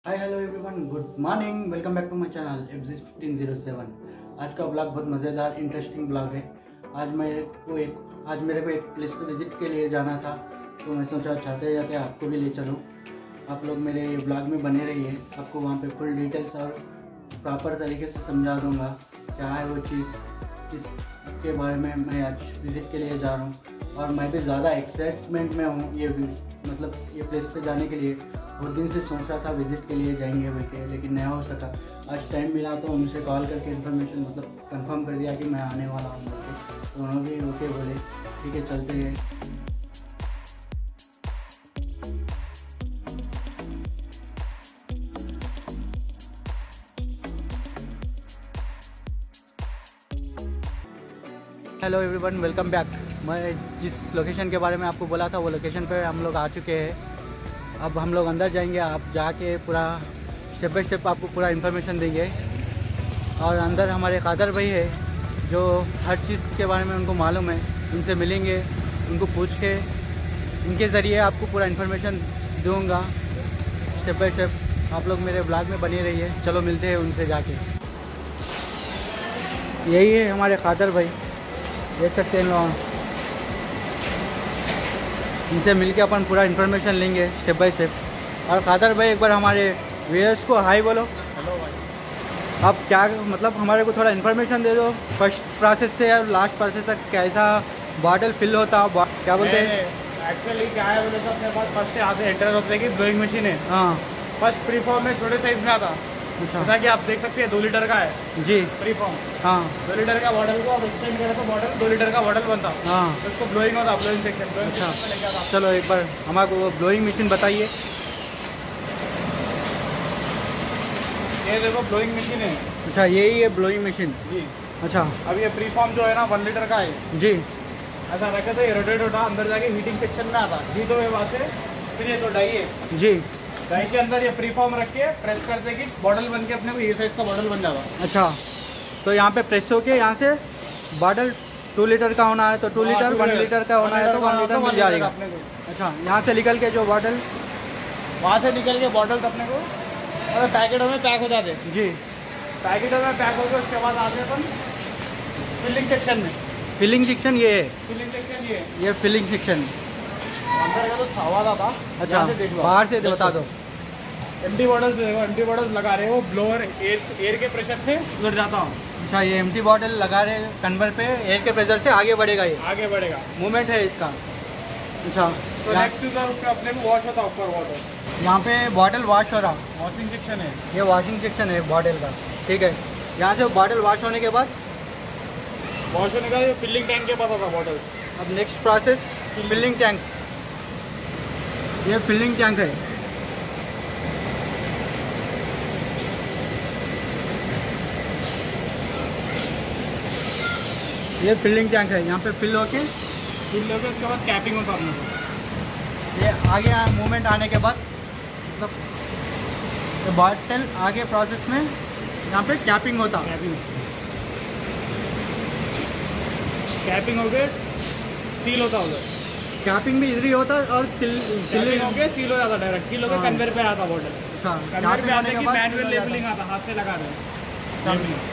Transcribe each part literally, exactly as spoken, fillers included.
Hi hello everyone, good morning, welcome back to my channel F G fifteen zero seven. आज का blog बहुत मज़ेदार interesting blog है। आज मेरे को एक आज मेरे को एक प्लेस पे विजिट के लिए जाना था, तो मैं सोचा चाहते जाते आपको भी ले चलूँ। आप लोग मेरे ब्लॉग में बने रहिए, आपको वहाँ पे फुल डिटेल्स और प्रॉपर तरीके से समझा दूँगा क्या है वो चीज़, इसके बारे में मैं आज विज़िट के लिए जा रहा हूँ। और मैं भी ज़्यादा एक्साइटमेंट में हूँ ये मतलब ये प्लेस पे जाने के लिए। बहुत दिन से सोच रहा था विज़िट के लिए जाएंगे बोल के, लेकिन नहीं हो सका। आज टाइम मिला तो उनसे कॉल करके इन्फॉर्मेशन मतलब कंफर्म कर दिया कि मैं आने वाला हूँ बोल के, तो उन्होंने भी ओके बोले ठीक है चलते हैं। Hello everyone, welcome back. मैं जिस लोकेशन के बारे में आपको बोला था वो लोकेशन पे हम लोग आ चुके हैं। अब हम लोग अंदर जाएंगे, आप जाके पूरा स्टेप बाय स्टेप आपको पूरा इन्फॉर्मेशन देंगे। और अंदर हमारे कादर भाई है जो हर चीज़ के बारे में उनको मालूम है, उनसे मिलेंगे, उनको पूछ के उनके ज़रिए आपको पूरा इन्फॉर्मेशन दूँगा स्टेप बाय स्टेप। आप लोग मेरे ब्लॉग में बने रहिए। चलो मिलते हैं उनसे जाके। यही है हमारे कादर भाई, देख सकते हैं लोग। इनसे मिलके अपन पूरा इन्फॉर्मेशन लेंगे स्टेप बाय स्टेप। और कादर भाई एक बार हमारे व्यूअर्स को हाय बोलो। हेलो भाई। आप क्या मतलब हमारे को थोड़ा इन्फॉर्मेशन दे दो, फर्स्ट प्रोसेस से और लास्ट प्रोसेस तक कैसा बॉटल फिल होता है, क्या बोलते हैं। एक्चुअली क्या है बोले तो अपने पास फर्स्ट यहाँ से एंटर होते हैं कि ब्लोइंग मशीन है। हाँ, फर्स्ट प्री फॉर्म में छोटे साइज में आता। अच्छा, जैसा कि आप देख सकते हैं दो लीटर का है जी, प्री फॉर्म। हाँ, दो लीटर का बॉटल को आप एक्सटेंड करें तो बॉटल दो लीटर का बॉटल बनता। हाँ, तो उसको ब्लोइंग होता, ब्लोइंग सेक्शन ब्लोइंग अच्छा। सेक्शन में लेके आता। चलो एक बार हमारे को ब्लोइंग मशीन बताइए। ये देखो ब्लोइंग मशीन है। अच्छा, यही है ब्लोइंग मशीन। जी। अच्छा, अब ये प्री फॉर्म जो है ना वन लीटर का है। जी, ऐसा रखे तो ये रोटेट होता, अंदर जाके हीटिंग सेक्शन में आता। हीट हो वहाँ से फिर ये तो डाई है। जी, डाई के अंदर ये प्री फॉर्म रख के प्रेस करते कि बॉटल बन के अपने को ये साइज का बॉटल बन जाता। अच्छा, तो यहाँ पे प्रेस होके यहाँ से बॉटल टू लीटर का होना है तो टू लीटर, वन लीटर का होना है तो वन लीटर मिल जाएगा अपने को। अच्छा, यहाँ से निकल के जो बॉटल वहाँ से निकल के बॉटल अपने को और पैकेटों में पैक हो जाते। जी, पैकेटों में पैक होकर उसके बाद आते अपन फिलिंग सेक्शन में। फिलिंग सेक्शन ये है, फिलिंग सेक्शन ये ये फिलिंग सेक्शन। अंदर का तो छावा था। अच्छा, बाहर से बता दो। एम्प्टी बॉटल्स देखो, एम्प्टी बॉटल्स लगा रहे हो, ब्लोअर एयर एयर के प्रेशर से उधर जाता हूँ। अच्छा, ये एम्प्टी बॉटल लगा रहे कन्वर पे, एयर के प्रेशर से आगे बढ़ेगा, ये आगे बढ़ेगा, मूवमेंट है इसका। अच्छा, तो नेक्स्ट उसका अपने को वॉश होता ऊपर वाटर। यहाँ पे बॉटल वॉश हो रहा, वॉशिंग सेक्शन है। ये वॉशिंग सेक्शन है बॉटल का, ठीक है। यहाँ से बॉटल वॉश होने के बाद वॉश होने का फिलिंग टैंक के पास होता बॉटल। अब नेक्स्ट प्रोसेस फिलिंग टैंक। ये फिलिंग टैंक है। ये फिलिंग टैंक है, यहाँ पे फिल होके फिल होकर उसके बाद कैपिंग होता अपने को। ये आगे मूवमेंट आने के बाद मतलब बॉटल आगे प्रोसेस में यहाँ पे कैपिंग होता। कैपिंग कैपिंग हो गए सील होता उधर। कैपिंग भी इधर ही होता और सील कैपिंग हो गया सील हो जाता डायरेक्ट। सील होकर कन्वेयर पे आता बॉटल। अच्छा, कन्वेयर पे आने के की बाद मैनुअल लेबलिंग आता, हाथ से लगा रहे हैं।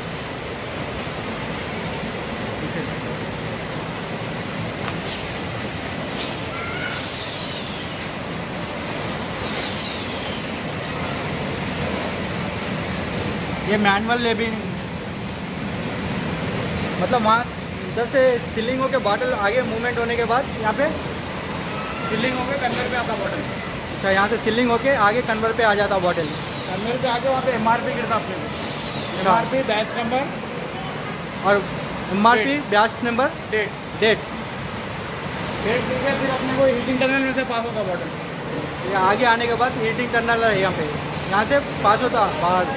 ये मैनुअल लेबलिंग मतलब वहाँ इधर से फिलिंग होके बॉटल आगे मूवमेंट होने के बाद यहाँ पे फिलिंग हो गया कन्वेयर पे आता बॉटल। अच्छा, यहाँ से फिलिंग होके आगे कन्वर पे आ जाता बॉटल। कन्वेयर पे आके वहाँ पे एमआरपी गिरता अपने को। एमआरपी बैच नंबर और MRP batch number date date date गिर फिर अपने को हीटिंग टनल में से पास होता बॉटल। ये आगे आने के बाद हीटिंग टनल है यहाँ पे, यहाँ से पास होता बाहर।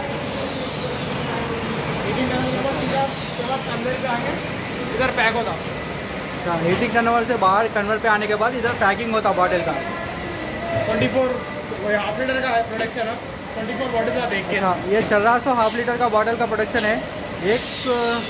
हीटिंग टनल के बाद सीधा उसके बाद कन्वेयर पे आके इधर पैक होता। अच्छा, हीटिंग टनल से बाहर कन्वर पे आने के बाद इधर पैकिंग होता बॉटल का। ट्वेंटी फोर हाफ लीटर का है प्रोडक्शन। अब ट्वेंटी फोर बॉटल आप देख के। हाँ, ये चौदह सौ हाफ लीटर का बॉटल का प्रोडक्शन है। एक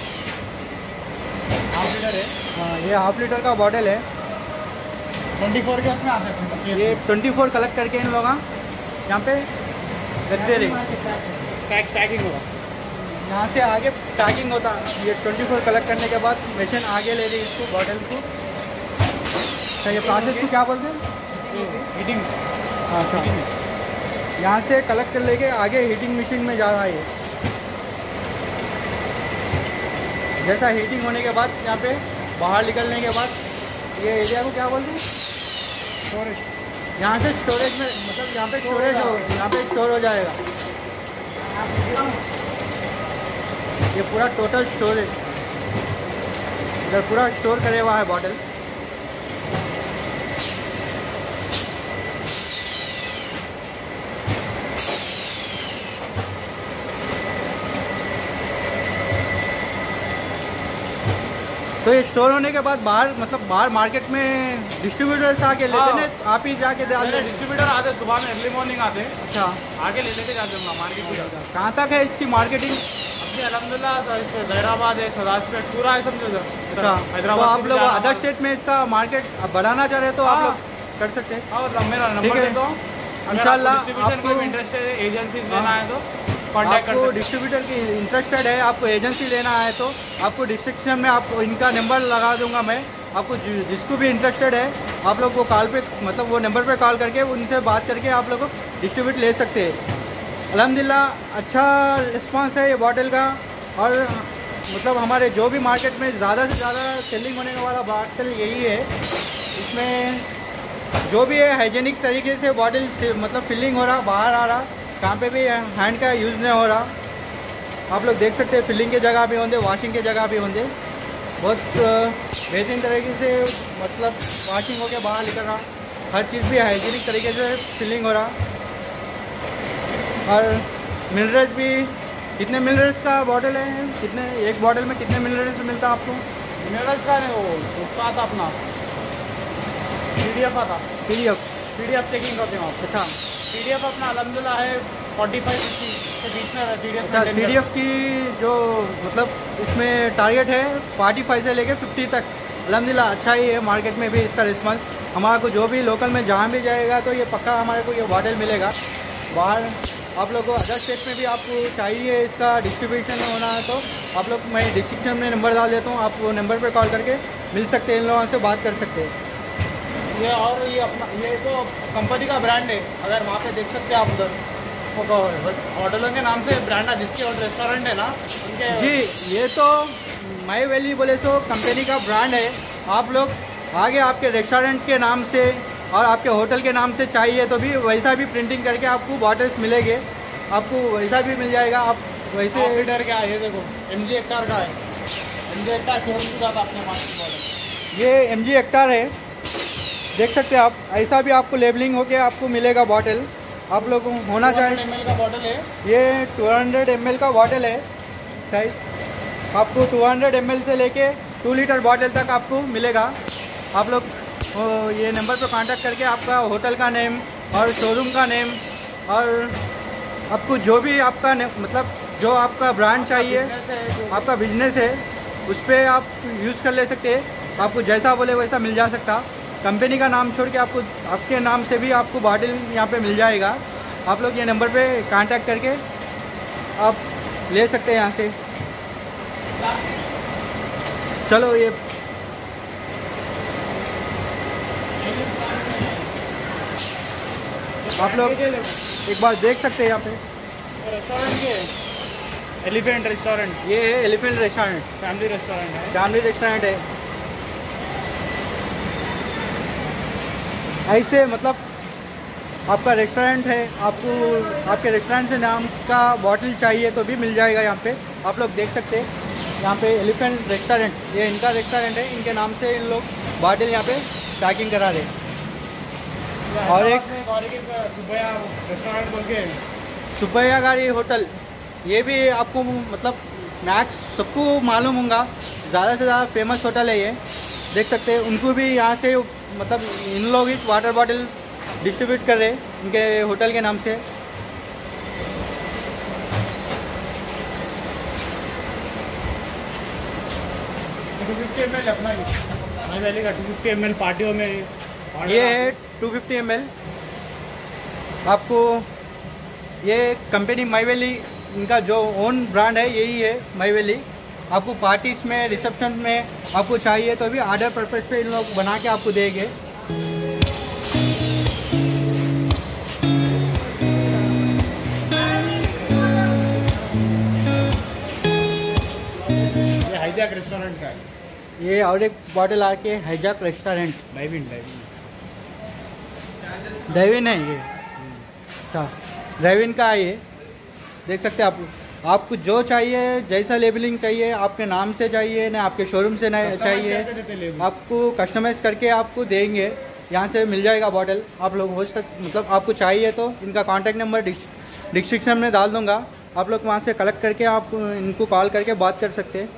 हाफ लीटर है। हाँ, ये हाफ लीटर का बॉटल है। ट्वेंटी फोर के उसमें आते हैं। ये ट्वेंटी फोर कलेक्ट करके इन लोग यहाँ पे गद्दे रे पैक पैकिंग होगा। यहाँ से आगे पैकिंग होता। ये ट्वेंटी फोर कलेक्ट करने के बाद मशीन आगे ले रही इसको बॉटल को। अच्छा, ये प्रोसेस को क्या बोलते हैं? हीटिंग। हाँ अच्छा, यहाँ से कलेक्ट कर लेके आगे हीटिंग मशीन में जा रहा है। जैसा हीटिंग होने के बाद यहाँ पे बाहर निकलने के बाद ये एरिया को क्या बोलते हैं? स्टोरेज। यहाँ से स्टोरेज में, मतलब यहाँ पे स्टोरेज हो, यहाँ पे स्टोर हो जाएगा। ये पूरा टोटल स्टोरेज इधर पूरा स्टोर करे हुआ है बॉटल। तो ये स्टोर होने के बाद बाहर, मतलब बाहर मार्केट में डिस्ट्रीब्यूटर्स आके लेते हैं। आप ही जाके दे आते? डिस्ट्रीब्यूटर आते सुबह में, अर्ली मॉर्निंग आते। अच्छा, आगे ले लेके जाते हैं मार्केट में। कहाँ तक है इसकी मार्केटिंग? अपने अलहमदुलिल्लाह जहराबाद है, सदाशपेट पूरा है समझो। अच्छा, तो आप लोग अदर स्टेट में इसका मार्केट बढ़ाना चाह रहे हैं तो आप लोग कर सकते हैं। और मेरा नंबर दे दो, इंशाल्लाह आपको इंटरेस्ट है, एजेंसी लेना है तो कॉन्टैक्ट कर आपको सकते। डिस्ट्रीब्यूटर की इंटरेस्टेड है, आपको एजेंसी लेना है तो आपको डिस्क्रिप्शन में आपको इनका नंबर लगा दूंगा मैं। आपको जिसको भी इंटरेस्टेड है आप लोग वो कॉल पे, मतलब वो नंबर पे कॉल करके उनसे बात करके आप लोग डिस्ट्रीब्यूट ले सकते हैं। अल्हम्दुलिल्लाह अच्छा रिस्पांस है ये बॉटल का। और मतलब हमारे जो भी मार्केट में ज़्यादा से ज़्यादा सेलिंग होने वाला बॉटल यही है। इसमें जो भी है हाइजेनिक तरीके से बॉटल से मतलब फिलिंग हो रहा, बाहर आ रहा, कहाँ पे भी हैंड का यूज़ नहीं हो रहा। आप लोग देख सकते हैं फिलिंग की जगह भी होंगे, वॉशिंग की जगह भी होंगे। बहुत बेहतरीन तरीके से मतलब वॉशिंग होके बाहर निकल रहा, हर चीज़ भी हाइजीनिक तरीके से फिलिंग हो रहा। और मिनरल्स भी, कितने मिनरल्स का बॉटल है? कितने, एक बॉटल में कितने मिनरल्स मिलता है आपको? मिनरल्स का नहीं, वो उसका आता अपना पी डी एफ आता। P D F P D F checking करते हैं आप। अच्छा, पी डी एफ अपना अलहमदुलिल्लाह है फोर्टी फाइव फिफ्टी के बीच में। पी डी एफ अच्छा, पी डी एफ की जो मतलब इसमें टारगेट है फोर्टी फाइव से लेके फिफ्टी तक। अल्हम्दुलिल्लाह अच्छा ही है, मार्केट में भी इसका रिस्पांस हमारे को जो भी लोकल में जहाँ भी जाएगा तो ये पक्का हमारे को ये बॉटल मिलेगा। बाहर आप लोग को अदर स्टेट में भी आपको चाहिए इसका डिस्ट्रीब्यूशन होना है तो आप लोग, मैं डिस्क्रिप्शन में नंबर डाल देता हूँ, आप वो नंबर पर कॉल करके मिल सकते हैं, इन लोगों से बात कर सकते हैं। ये और ये अपना ये तो कंपनी का ब्रांड है, अगर वहाँ पे देख सकते हैं आप उधर होटलों के नाम से ब्रांड है, जिसके और रेस्टोरेंट है ना उनके। जी, ये तो माई वैली बोले तो कंपनी का ब्रांड है। आप लोग आगे आपके रेस्टोरेंट के नाम से और आपके होटल के नाम से चाहिए तो भी वैसा भी प्रिंटिंग करके आपको बॉटल्स मिलेंगे, आपको वैसा भी मिल जाएगा। आप वैसे लीटर क्या है, ये देखो एम जी एक्टार का है, एम जी एक्टार शोरूम का अपने मार्केट बॉटल। ये एम जी एक्टार है, देख सकते हैं आप। ऐसा भी आपको लेबलिंग होके आपको मिलेगा बॉटल। आप लोग होना चाहिए। एम एल का बॉटल है ये टू हंड्रेड एम एल का बॉटल है साइज। आपको टू हंड्रेड एम एल से लेके टू लीटर बॉटल तक आपको मिलेगा। आप लोग ये नंबर पर कांटेक्ट करके आपका होटल का नेम और शोरूम का नेम और आपको जो भी आपका मतलब जो आपका ब्रांड चाहिए, आपका बिजनेस है, उस पर आप यूज़ कर ले सकते हैं। आपको जैसा बोले वैसा मिल जा सकता। कंपनी का नाम छोड़ के आपको आपके नाम से भी आपको बॉटल यहाँ पे मिल जाएगा। आप लोग ये नंबर पे कांटेक्ट करके आप ले सकते हैं यहाँ से। चलो, ये आप लोग एक बार देख सकते हैं यहाँ पे रेस्टोरेंट के एलिफेंट रेस्टोरेंट। ये है एलिफेंट रेस्टोरेंट, फैमिली रेस्टोरेंट है, फैमिली रेस्टोरेंट है। ऐसे मतलब आपका रेस्टोरेंट है, आपको आपके रेस्टोरेंट से नाम का बॉटल चाहिए तो भी मिल जाएगा यहाँ पे। आप लोग देख सकते हैं यहाँ पे एलिफेंट रेस्टोरेंट, ये इनका रेस्टोरेंट है, इनके नाम से इन लोग बॉटल यहाँ पे पैकिंग करा रहे हैं। और एक सुबैया रेस्टोरेंट बोल के सुबैया गाड़ी होटल, ये भी आपको मतलब मैक्स सबको मालूम होगा, ज़्यादा से ज़्यादा फेमस होटल है ये। देख सकते हैं उनको भी यहाँ से मतलब इन लोग ही वाटर बॉटल डिस्ट्रीब्यूट कर रहे हैं उनके होटल के नाम से। टू फिफ्टी एम एल अपना माई वैली का टू फिफ्टी एम एल पार्टियों में ये है टू फिफ्टी एम एल। आपको ये कंपनी माई वैली, इनका जो ओन ब्रांड है यही है माई वैली। आपको पार्टीज में, रिसेप्शन में आपको चाहिए तो भी ऑर्डर पर्पज़ पे इन लोग बना के आपको देंगे। ये हाईजैक रेस्टोरेंट का है। ये और एक बॉटल आके हाईजैक रेस्टोरेंट, डाइविन डाइविन ड्राइविन है ये। अच्छा, ड्राइविन का है ये, देख सकते हैं आप। आपको जो चाहिए, जैसा लेबलिंग चाहिए, आपके नाम से चाहिए ना आपके शोरूम से ना चाहिए, आपको कस्टमाइज करके आपको देंगे। यहाँ से मिल जाएगा बॉटल। आप लोग हो सक मतलब आपको चाहिए तो इनका कॉन्टैक्ट नंबर डिस्क्रिप्शन में डाल दूँगा। आप लोग वहाँ से कलेक्ट करके आप इनको कॉल करके बात कर सकते हैं।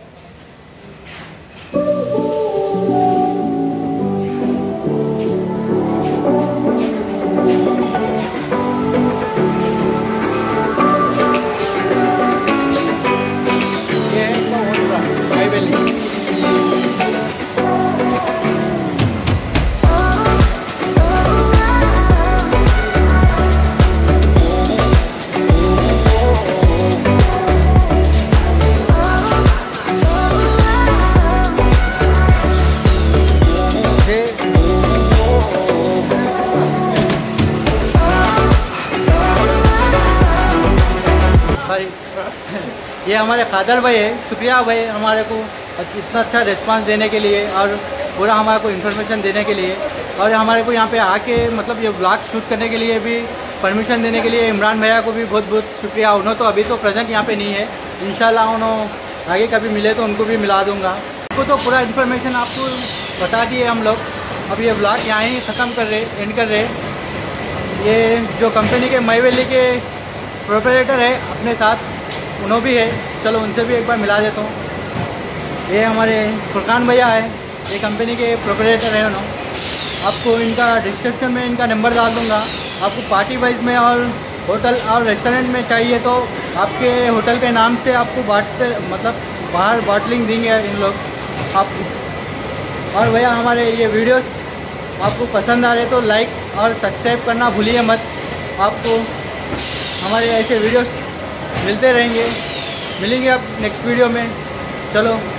ये हमारे कादर भाई है, शुक्रिया भाई हमारे को इतना अच्छा रिस्पांस देने के लिए और पूरा हमारे को इन्फॉर्मेशन देने के लिए, और हमारे को यहाँ पे आके मतलब ये ब्लॉग शूट करने के लिए भी परमिशन देने के लिए इमरान भैया को भी बहुत बहुत शुक्रिया। उन्होंने तो अभी तो प्रेजेंट यहाँ पे नहीं है, इंशाल्लाह उन्होंने आगे कभी मिले तो उनको भी मिला दूँगा। उनको तो पूरा इन्फॉर्मेशन आपको बता दिए हम लोग। अब ये ब्लॉग यहाँ ही ख़त्म कर रहे एंड कर रहे। ये जो कंपनी के माई वैली के प्रोपरेटर है अपने साथ, उन्होंने भी है, चलो उनसे भी एक बार मिला देता हूँ। ये हमारे फुरकान भैया है, ये कंपनी के प्रोपरेटर है उन्होंने। आपको इनका डिस्क्रिप्शन में इनका नंबर डाल दूँगा। आपको पार्टी वाइज में और होटल और रेस्टोरेंट में चाहिए तो आपके होटल के नाम से आपको बाट मतलब बाहर बॉटलिंग देंगे इन लोग आपको। और भैया हमारे ये वीडियोस आपको पसंद आ रहे तो लाइक और सब्सक्राइब करना भूलिए मत। आपको हमारे ऐसे वीडियोस मिलते रहेंगे, मिलेंगे अब नेक्स्ट वीडियो में। चलो